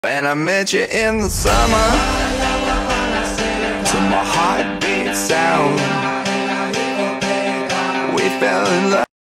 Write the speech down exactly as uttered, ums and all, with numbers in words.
When I met you in the summer, to my heartbeat sound, we fell in love.